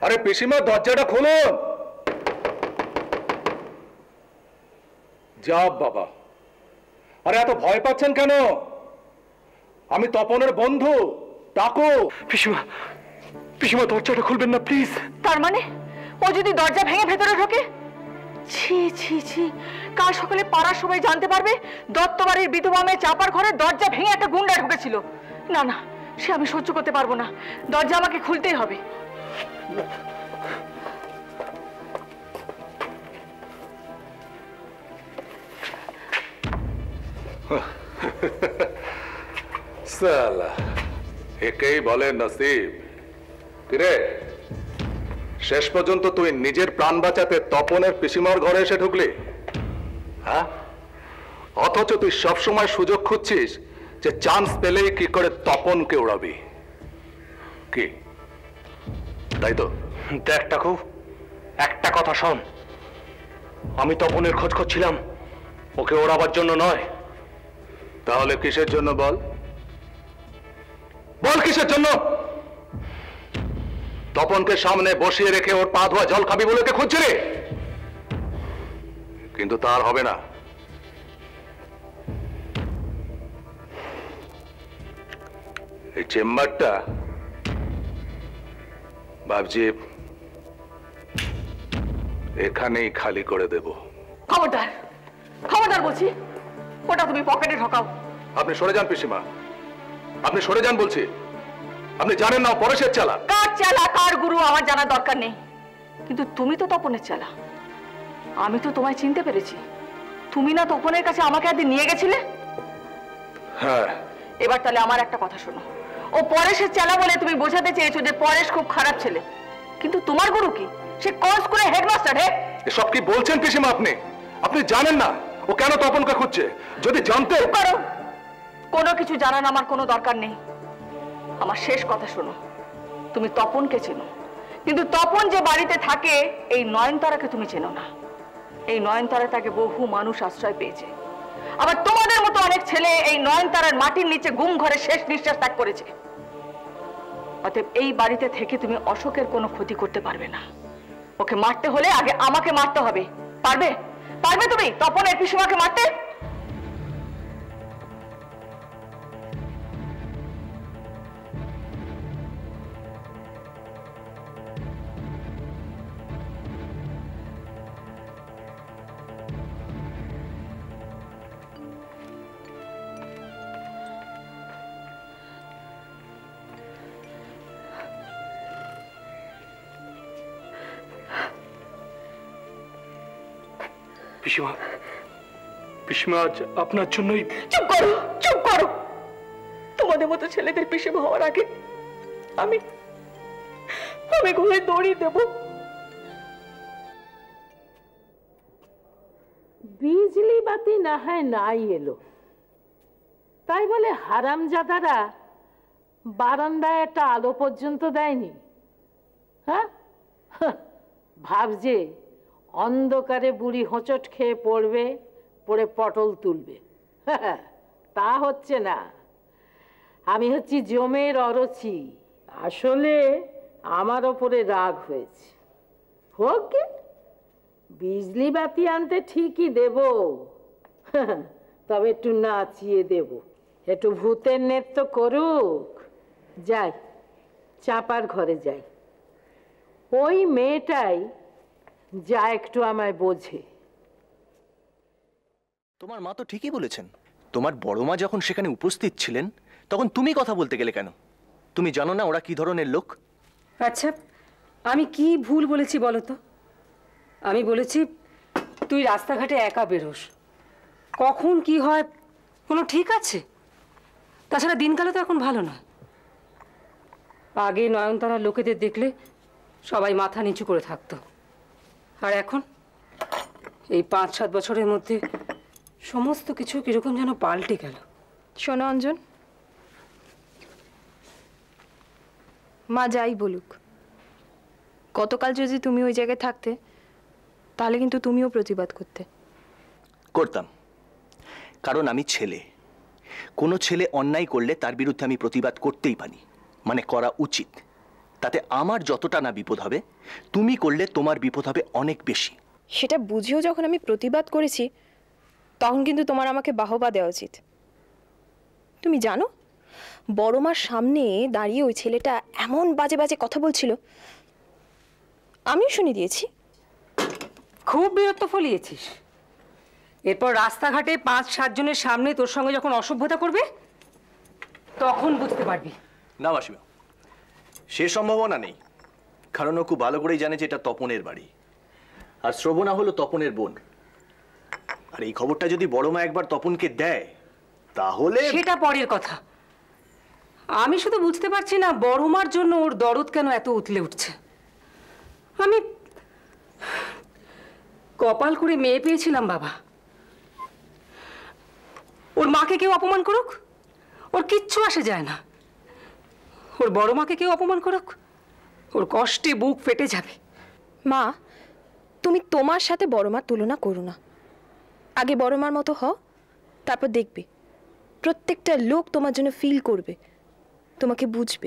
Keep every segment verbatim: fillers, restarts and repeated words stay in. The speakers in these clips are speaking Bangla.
আরে পিসিমা, দরজাটা খুলুন। যা বাবা, আরে এত ভয় পাচ্ছেন কেন? আমি তপনের বন্ধু, ডাকো। পিসিমা, পিসিমা দরজাটা খুলবেন না প্লিজ। তার মানে ও যদি দরজা ভেঙে ভেতরে ঢোকে? ছি ছি ছি, কাল সকালে পাড়ার সবাই জানতে পারবে দত্তবাড়ির বিধবা মেয়ে চাপার ঘরে দরজা ভেঙে একটা গুন্ডা ঢুকেছিল। না না, সে আমি সহ্য করতে পারবো না, দরজা আমাকে খুলতেই হবে। সালা, একেই বলে নসিব। কিরে, শেষ পর্যন্ত তুই নিজের প্রাণ বাঁচাতে তপনের পিসিমার ঘরে এসে ঢুকলি, হ্যাঁ? অথচ তুই সবসময় সুযোগ খুঁজছিস যে চান্স পেলেই কি করে তপনকে উড়াবি, কি তাই তো? দেখ টাকু, একটা কথা শোন, আমি তপনের খোঁজ করছিলাম, ওকে ওড়াবার জন্য নয়। তাহলে কিসের জন্য বল? বল কিসের জন্য? তপনকে সামনে বসিয়ে রেখে ওর পা ধোয়া জল খাবি বলে খুঁজছিলি, কিন্তু তার হবে না। এই চেম্বারটা ভাবছি এখানেই খালি করে দেব। খবরদার, খবরদার বলছি, ওটা তুমি পকেটে ঢোকাও। আপনি সরে যান পিসিমা, আপনি সরে যান বলছি। আপনি জানেন না পরেশের চালা। কার চালা কার গুরু আমার জানার দরকার নেই, কিন্তু তুমি তো তপনের চালা। আমি তো তোমায় চিনতে পেরেছি। তুমি না তপনের কাছে আমাকে একদিন নিয়ে গেছিলে? হ্যাঁ। এবার তাহলে আমার একটা কথা শোনো, ও পরেশের চালা বলে তুমি বোঝাতে চেয়েছো যে পরেশ খুব খারাপ ছেলে, কিন্তু তোমার গুরু কি? সে কোর্স করে হেডমাস্টার। হে, এসব কি বলছেন পিসিমা? আপনি আপনি জানেন না ও কেন তপনকে খুঁজছে? যদি জানতে পারো, কোনো কিছু জানার আমার কোনো দরকার নেই। আমার শেষ কথা শোনো, তুমি তপনকে চেনো, কিন্তু তপন যে বাড়িতে থাকে এই নয়নতারাকে তুমি চেনো না। এই নয়নতারা তাকে বহু মানুষ আশ্রয় পেয়েছে, আবার তোমাদের মতো অনেক ছেলে এই নয়নতারার মাটির নিচে গুম ঘরে শেষ নিঃশ্বাস ত্যাগ করেছে। অতএব এই বাড়িতে থেকে তুমি অশোকের কোনো ক্ষতি করতে পারবে না। ওকে মারতে হলে আগে আমাকে মারতে হবে। পারবে? পারবে তুমি তপনের পিসিমাকে মারতে? পিসিমা, পিসিমা আজ আপনার জন্যই। চুপ করো, চুপ করো। তোমাদের মতো ছেলেদের পিসিমা হওয়ার আগে আমি আমি ঘরে দড়ি দেব। বিজলি বাতি না হয় নাই এলো, তাই বলে হারামজাদারা বারান্দায় একটা আলো পর্যন্ত দেয়নি। হ্যাঁ, ভাবছে অন্ধকারে বুড়ি হোঁচট খেয়ে পড়বে, পড়ে পটল তুলবে। তা হচ্ছে না। আমি হচ্ছি জমের অরচি। আসলে আমার ওপরে রাগ হয়েছে। হোক, বিজলি বাতি আনতে ঠিকই দেব, তবে একটু নাচিয়ে দেব, একটু ভূতের নৃত্য করুক। যাই, চাপার ঘরে যাই। ওই মেয়েটাই যা একটু আমায় বোঝে। তোমার মা তো ঠিকই বলেছেন। তোমার বড় মা যখন সেখানে উপস্থিত ছিলেন তখন তুমি কথা বলতে গেলে কেন? তুমি জানো না ওরা কি ধরনের লোক? আচ্ছা, আমি কি ভুল বলেছি বলো তো? আমি বলেছি তুই রাস্তাঘাটে একা বেরোস, কখন কি হয় কোনো ঠিক আছে? তাছাড়া দিনকালে তো এখন ভালো নয়। আগে নয়নতারা লোকেদের দেখলে সবাই মাথা নিচু করে থাকতো, আর এখন এই পাঁচ সাত বছরের মধ্যে সমস্ত কিছু কিরকম যেন পাল্টে গেল। শোনো অঞ্জন, মা যাই বলুক, গতকাল যদি তুমি ওই জায়গায় থাকতে তাহলে কিন্তু তুমিও প্রতিবাদ করতে। করতাম, কারণ আমি ছেলে। কোনো ছেলে অন্যায় করলে তার বিরুদ্ধে আমি প্রতিবাদ করতেই পারি, মানে করা উচিত। তাতে আমার যতটা না বিপদ হবে, তুমি করলে তোমার বিপদ হবে অনেক বেশি। সেটা বুঝেও যখন আমি প্রতিবাদ করেছি, তখন কিন্তু তোমার আমাকে বাহবা দেওয়া উচিত। তুমি জানো, বড় মার সামনে দাঁড়িয়ে ওই ছেলেটা এমন বাজে বাজে কথা বলছিল, আমিও শুনে দিয়েছি। খুব বিরক্ত ফলিয়েছিস। এরপর রাস্তাঘাটে পাঁচ সাতজনের সামনে তোর সঙ্গে যখন অসভ্যতা করবে, তখন বুঝতে পারবি। না মাসিমা, সে সম্ভাবনা নেই, কারণ ও খুব ভালো করেই জানে যে এটা তপনের বাড়ি, আর শ্রবণা হলো তপনের বোন। আর এই খবরটা যদি বড় মা একবার তপনকে দেয়, তাহলে সেটা পরের কথা। আমি শুধু বুঝতে পারছি না বড় মার জন্য ওর দরদ কেন এত উতলে উঠছে। আমি কপাল করে মেয়ে পেয়েছিলাম বাবা। ওর মাকে কেউ অপমান করুক, ওর কিচ্ছু আসে যায় না। ওর বড় মাকে কেউ অপমান করুক, ওর কষ্টে বুক ফেটে যাবে। মা, তুমি তোমার সাথে বড় মার তুলনা করো না। আগে বড় মার মতো হও, তারপর দেখবে প্রত্যেকটা লোক তোমার জন্য ফিল করবে, তোমাকে বুঝবে।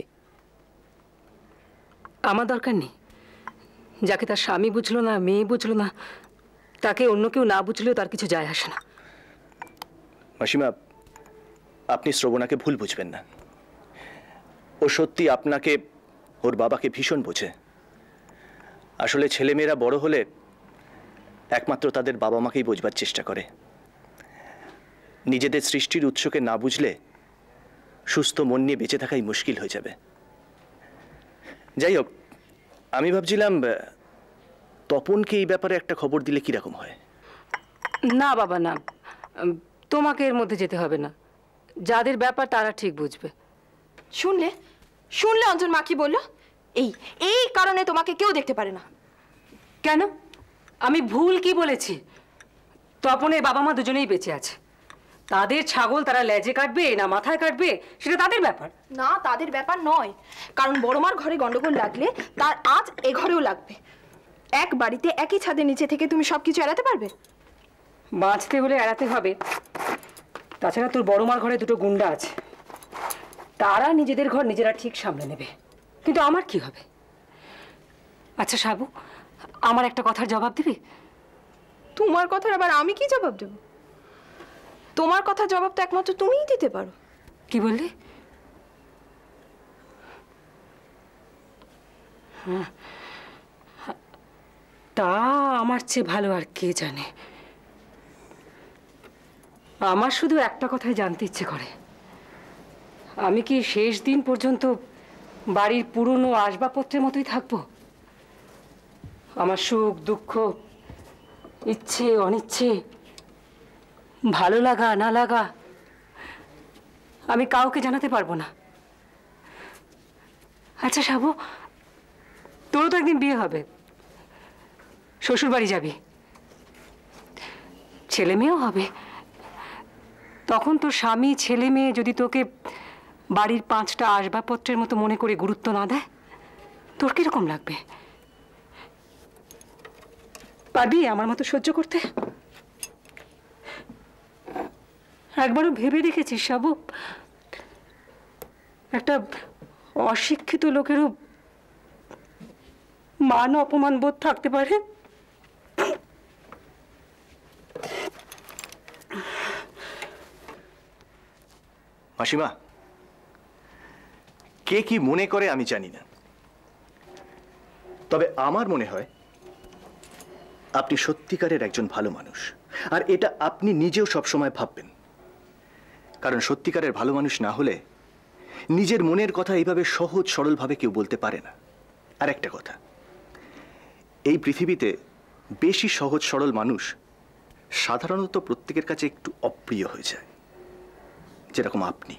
আমার দরকার নেই। যাকে তার স্বামী বুঝলো না, মেয়ে বুঝলো না, তাকে অন্য কেউ না বুঝলেও তার কিছু যায় আসে না। মাসিমা, আপনি শ্রবণাকে ভুল বুঝবেন না। ও সত্যি আপনাকে, ওর বাবাকে ভীষণ বোঝে। আসলে ছেলেমেয়েরা বড় হলে একমাত্র তাদের বাবা মাকেই বোঝবার চেষ্টা করে। নিজেদের সৃষ্টির উৎসকে না বুঝলে সুস্থ মন নিয়ে বেঁচে থাকাই মুশকিল হয়ে যাবে। যাই হোক, আমি ভাবছিলাম তপনকে এই ব্যাপারে একটা খবর দিলে কিরকম হয়। না বাবা না, তোমাকে এর মধ্যে যেতে হবে না। যাদের ব্যাপার তারা ঠিক বুঝবে। শুনলে শুনলে অঞ্জন মা কি বললো? এই এই কারণে তোমাকে কেউ দেখতে পারে না। কেন? আমি ভুল কি বলেছি? তপনের বাবা মা দুজনেই বেঁচে আছে। তাদের ছাগল তারা লেজে কাটবে না মাথায় কাটবে, সেটা তাদের ব্যাপার। না, তাদের ব্যাপার নয়। কারণ বড়মার ঘরে গন্ডগোল লাগলে তার আজ এ ঘরেও লাগবে। এক বাড়িতে একই ছাদের নিচে থেকে তুমি সবকিছু এড়াতে পারবে? বাঁচতে হলে এড়াতে হবে। তাছাড়া তোর বড় মার ঘরে দুটো গুন্ডা আছে, তারা নিজেদের ঘর নিজেরা ঠিক সামলে নেবে। কিন্তু আমার কি হবে? আচ্ছা সাবু, আমার একটা কথার জবাব দিবি? তোমার কথার আবার আমি কি জবাব দেব? তোমার কথার জবাব তো একমাত্র তুমিই দিতে পারো। কি বললি? হ্যাঁ, তা আমার চেয়ে ভালো আর কে জানে। আমার শুধু একটা কথাই জানতে ইচ্ছে করে, আমি কি শেষ দিন পর্যন্ত বাড়ির পুরনো আসবাবপত্রের মতোই থাকবো? আমার সুখ দুঃখ, ইচ্ছে অনিচ্ছে, ভালো লাগা না লাগা আমি কাউকে জানাতে পারবো না। আচ্ছা সাবু, তোরও তো একদিন বিয়ে হবে, শ্বশুর বাড়ি যাবি, ছেলে মেয়েও হবে। তখন তোর স্বামী ছেলে মেয়ে যদি তোকে বাড়ির পাঁচটা আসবাবপত্রের মতো মনে করে গুরুত্ব না দেয়, তোর কিরকম লাগবে? পারবি আমার মতো সহ্য করতে? একবারও ভেবে দেখেছিস সাবু, একটা অশিক্ষিত লোকেরও মান অপমান বোধ থাকতে পারে? মাসিমা, কে কি মনে করে আমি জানি না, তবে আমার মনে হয় আপনি সত্যিকারের একজন ভালো মানুষ, আর এটা আপনি নিজেও সবসময় ভাববেন। কারণ সত্যিকারের ভালো মানুষ না হলে নিজের মনের কথা এইভাবে সহজ সরলভাবে কেউ বলতে পারে না। আর একটা কথা, এই পৃথিবীতে বেশি সহজ সরল মানুষ সাধারণত প্রত্যেকের কাছে একটু অপ্রিয় হয়ে যায়, যেরকম আপনি।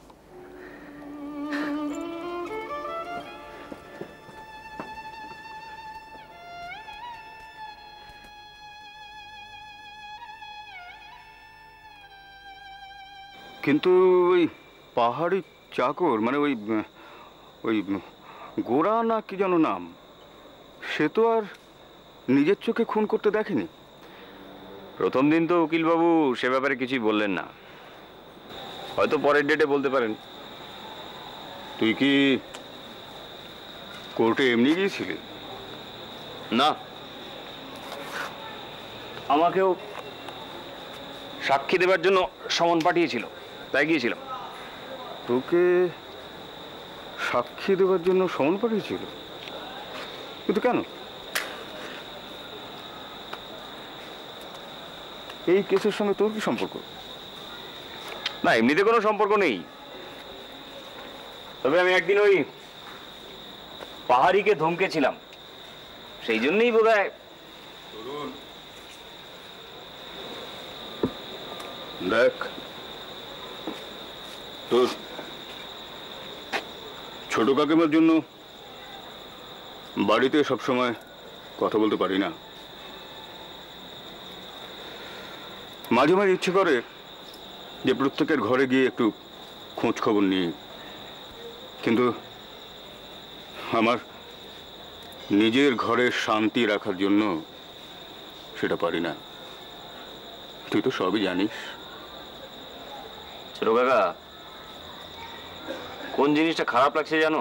কিন্তু ওই পাহাড়ি চাকর, মানে ওই ওই গোরা না কি যেন নাম, সে তো আর নিজের চোখে খুন করতে দেখেনি। প্রথম দিন তো উকিলবাবু সে ব্যাপারে কিছুই বললেন না, হয়তো পরের ডেটে বলতে পারেন। তুই কি কোর্টে এমনি গিয়েছিলে? না, আমাকেও সাক্ষী দেবার জন্য সমন পাঠিয়েছিল, তাই গিয়েছিলাম। তোকে সাক্ষী দেওয়ার জন্য সমন পাঠিয়েছিল? কিন্তু কেন? এই কেসের সঙ্গে তোর কি সম্পর্ক? না, এমনিতে কোনো সম্পর্ক নেই। তবে আমি একদিন ওই পাহাড়িকে ধমকেছিলাম, সেই জন্যই বোধ হয়। দেখ, তোর ছোট কাকিমার জন্য বাড়িতে সবসময় কথা বলতে পারি না। মাঝে মাঝে ইচ্ছে করে যে প্রত্যেকের ঘরে গিয়ে একটু খোঁজ খবর নিই, কিন্তু আমার নিজের ঘরে শান্তি রাখার জন্য সেটা পারি না। তুই তো সবই জানিস। ছোট কাকা, কোন জিনিসটা খারাপ লাগছে জানো?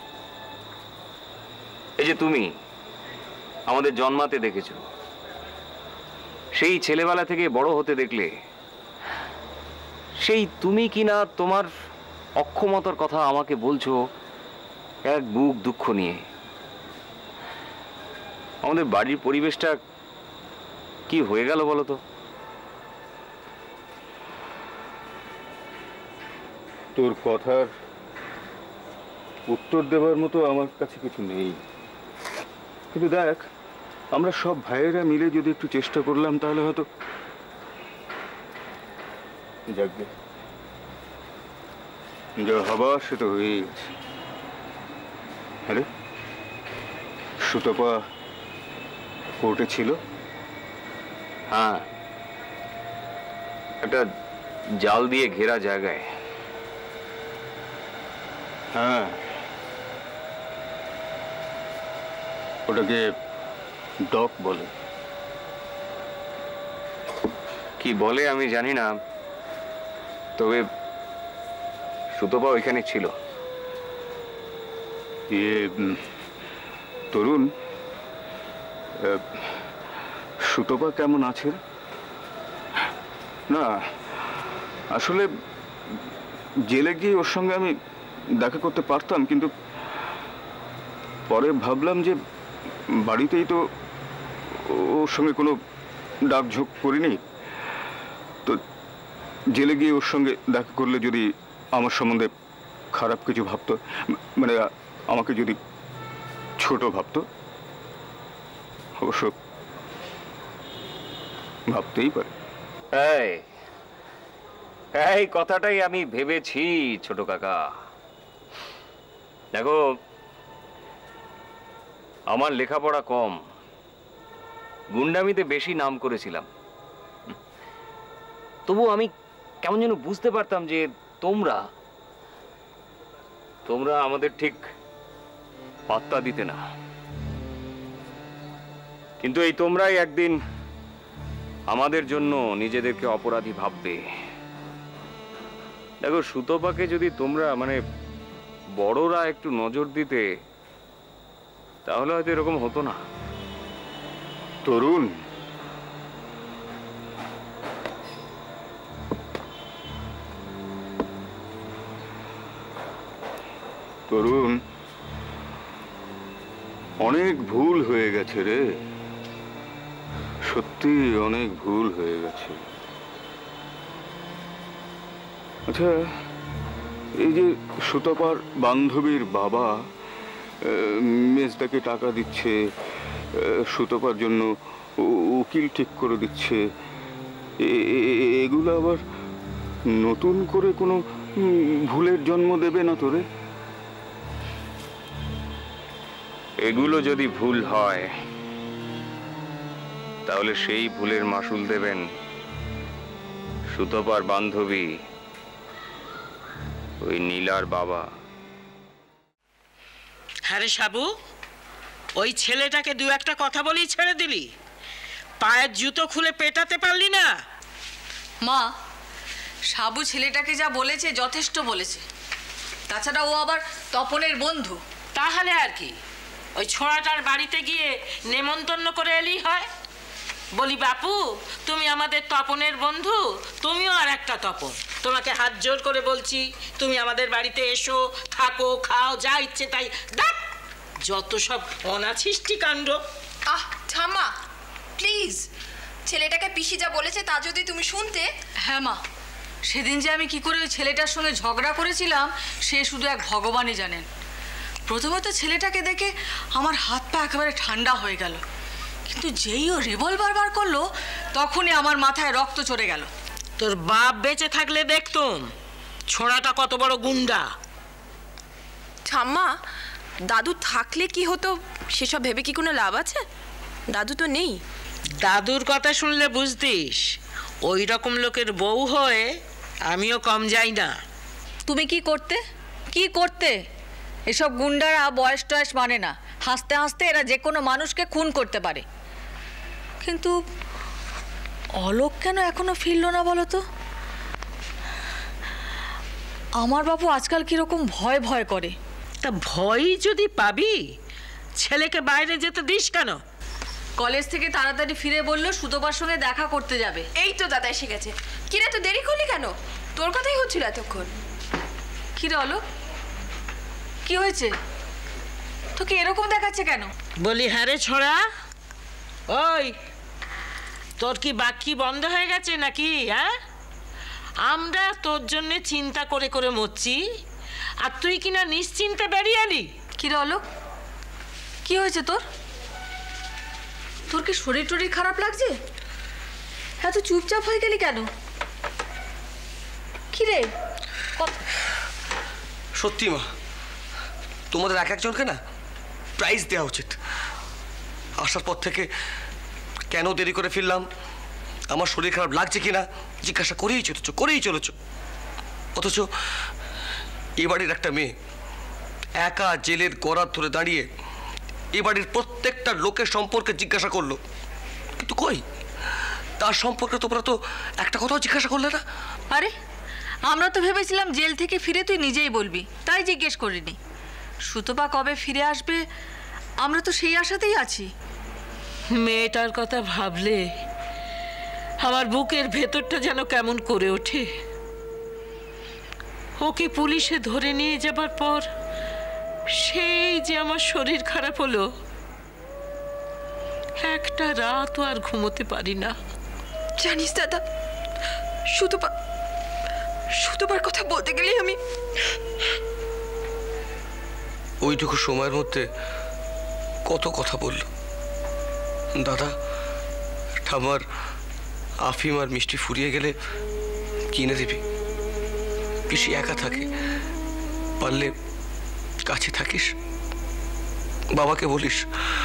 এই যে তুমি আমাদের জন্মাতে দেখেছো, সেই ছেলেবেলা থেকে বড় হতে দেখলে, সেই তুমি কিনা তোমার অক্ষমতার কথা আমাকে বলছো এক বুক দুঃখ নিয়ে। আমাদের বাড়ির পরিবেশটা কি হয়ে গেল বলো তো? তোর কথার উত্তর দেওয়ার মতো আমার কাছে কিছু নেই, কিন্তু দেখ, আমরা সব ভাইয়েরা মিলে যদি একটু চেষ্টা করলাম তাহলে হয়তো। যাকবে, যা হবার সেটা হয়েই গেছে। আরে সুতপা কোর্টে ছিল? হ্যাঁ, একটা জাল দিয়ে ঘেরা জায়গায়। হ্যাঁ, ওটাকে ডক বলে। কি বলে আমি জানি না, তবে সুতপা ওইখানে ছিল। ইয়ে তরুণ, সুতপা কেমন আছে? না, আসলে জেলে গিয়ে ওর সঙ্গে আমি দেখা করতে পারতাম, কিন্তু পরে ভাবলাম যে বাড়িতেই তো ওর সঙ্গে কোনো ডাকঝোঁক করিনি, তো জেলে গিয়ে ওর সঙ্গে দেখা করলে যদি আমার সম্বন্ধে খারাপ কিছু ভাবতো, মানে আমাকে যদি ছোট ভাবতো, অবশ্য ভাবতেই পারে। এই এই কথাটাই আমি ভেবেছি ছোট কাকা। দেখো, আমার লেখাপড়া কম, গুন্ডামিতে বেশি নাম করেছিলাম, তবু আমি কেমন যেন বুঝতে পারতাম যে তোমরা তোমরা আমাদের ঠিক পাত্তা দিতে না। কিন্তু এই তোমরাই একদিন আমাদের জন্য নিজেদেরকে অপরাধী ভাববে। দেখো, সুতপাকে যদি তোমরা মানে বড়রা একটু নজর দিতে, তাহলে হয়তো এরকম হতো না। তরুণ, তরুণ অনেক ভুল হয়ে গেছে রে, সত্যি অনেক ভুল হয়ে গেছে। আচ্ছা, এই যে সুতপার বান্ধবীর বাবা মেজদাকে টাকা দিচ্ছে, সুতপার জন্য উকিল ঠিক করে দিচ্ছে, এগুলো আবার নতুন করে কোনো ভুলের জন্ম দেবে না তোরে? এগুলো যদি ভুল হয়, তাহলে সেই ভুলের মাসুল দেবেন সুতপার বান্ধবী ওই নীলার বাবা। হ্যাঁ রে সাবু, ওই ছেলেটাকে দু একটা কথা বলি ছেড়ে দিলি, পায়ের জুতো খুলে পেটাতে পারলি না? মা, সাবু ছেলেটাকে যা বলেছে যথেষ্ট বলেছে, তাছাড়া ও আবার তপনের বন্ধু। তাহলে আর কি, ওই ছোড়াটার বাড়িতে গিয়ে নেমন্তন্ন করে এলি হয়? বলি বাপু, তুমি আমাদের তপনের বন্ধু, তুমিও আর একটা তপন, তোমাকে হাত জোর করে বলছি তুমি আমাদের বাড়িতে এসো, থাকো, খাও, যা ইচ্ছে তাই। দেখ যত সব অনাছিষ্টি কাণ্ড। আহ ঠাম্মা প্লিজ, ছেলেটাকে পিসি যা বলেছে তা যদি তুমি শুনতে। হ্যাঁ মা, সেদিন যে আমি কি করে ওই ছেলেটার সঙ্গে ঝগড়া করেছিলাম সে শুধু এক ভগবানই জানেন। প্রথমত ছেলেটাকে দেখে আমার হাত পা একেবারে ঠান্ডা হয়ে গেল, কিন্তু যেই ও রিভলভার বার করলো তখনই আমার মাথায় রক্ত চড়ে গেল। তোর বাপ বেঁচে থাকলে দেখতুম ছোড়াটা কত বড় গুন্ডা। ঠাম্মা, দাদু থাকলে কি হতো সেসব ভেবে কি কোনো লাভ আছে? দাদু তো নেই। দাদুর কথা শুনলে বুঝতিস ওই রকম লোকের বউ হয়ে আমিও কম যাই না। তুমি কি করতে কি করতে এসব গুন্ডারা বয়স টয়স মানে না, হাসতে হাসতে এরা যে কোনো মানুষকে খুন করতে পারে। কিন্তু অলোক কেন এখনো ফিরলো না বলো তো? আমার বাবু আজকাল কিরকম ভয় ভয় করে। তা ভয় যদি পাবি ছেলেকে বাইরে যেতে দিস কেন? কলেজ থেকে তাড়াতাড়ি ফিরে বললো সুতোবার সঙ্গে দেখা করতে যাবে। এই তো দাদা এসে গেছে। কিরে তো দেরি করলি কেন? তোর কথাই হচ্ছিল এতক্ষণ। কিরে অলোক, কি হয়েছে? তোকে এরকম দেখাচ্ছে কেন? বলি হ্যাঁ রে ছোড়া, ওই তোর কি বাকি বন্ধ হয়ে গেছে নাকি? হ্যাঁ, আমরা তোর জন্য চিন্তা করে করে মরছি আর তুই কিনা নিশ্চিন্তে বেরিয়ে এলি। কিরে অলোক, কি হয়েছে তোর? তোর কি শরীর টরীর খারাপ লাগছে? হ্যাঁ, তুই চুপচাপ হয়ে গেলি কেন? কিরে? সত্যি মা, তোমাদের এক একজনকে না প্রাইজ দেওয়া উচিত। আসার পর থেকে কেন দেরি করে ফিরলাম, আমার শরীর খারাপ লাগছে কিনা জিজ্ঞাসা করেই চলেছ করেই চলেছ অথচ এ বাড়ির একটা মেয়ে একা জেলের গড়ার ধরে দাঁড়িয়ে এ বাড়ির প্রত্যেকটা লোকের সম্পর্কে জিজ্ঞাসা করলো, কিন্তু কই তার সম্পর্কে তোমরা তো একটা কথাও জিজ্ঞাসা করলে না। আরে আমরা তো ভেবেছিলাম জেল থেকে ফিরে তুই নিজেই বলবি, তাই জিজ্ঞেস করিনি। সুতপা কবে ফিরে আসবে আমরা তো সেই আশাতেই আছি। মেয়েটার কথা ভাবলে আমার বুকের ভেতরটা যেন কেমন করে ওঠে। ওকে পুলিশে ধরে নিয়ে যাবার পর সেই যে আমার শরীর খারাপ হলো, একটা রাতও আর ঘুমোতে পারি না। জানিস দাদা, সুতপা সুতপার কথা বলতে গেলে আমি ওইটুকু সময়ের মধ্যে কত কথা বলল। দাদা ঠাম্মার আফিম আর মিষ্টি ফুরিয়ে গেলে কিনে দিবি, পিসি একা থাকে, পারলে কাছে থাকিস, বাবাকে বলিস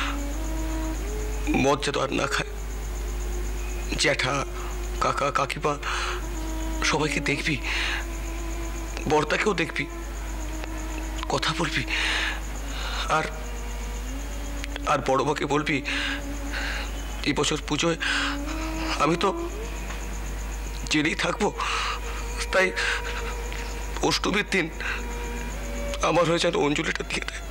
মদ যেন আর না খায়, জ্যাঠা কাকা কাকিমা সবাইকে দেখবি, বড়দাকেও দেখবি, কথা বলবি, আর আর বড় মাকে বলবি এই বছর পুজোয় আমি তো জেলেই থাকবো, তাই অষ্টমীর দিন আমার হয়ে যেন অঞ্জলিটা দিয়ে দেয়।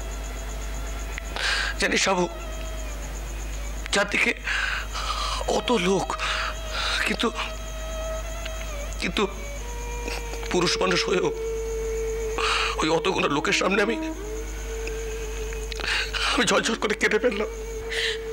জানিস সাবু, চারদিকে অত লোক, কিন্তু কিন্তু পুরুষ মানুষ হয়েও ওই অতগুলো লোকের সামনে আমি আমি ঝরঝর করে কেটে ফেললাম।